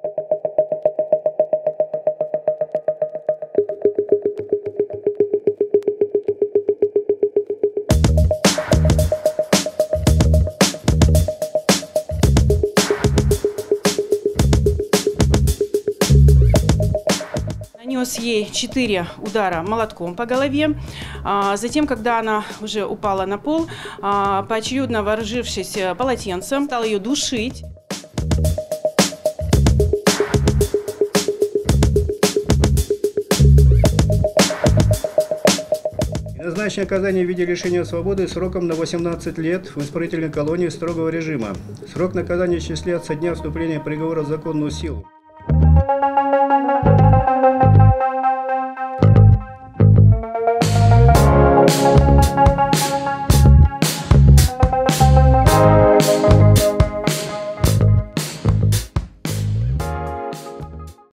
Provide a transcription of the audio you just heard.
Нанес ей 4 удара молотком по голове. Затем, когда она уже упала на пол, поочередно вооружившись полотенцем, стал ее душить. Назначено наказание в виде лишения свободы сроком на 18 лет в исправительной колонии строгого режима. Срок наказания исчисляется со дня вступления приговора в законную силу.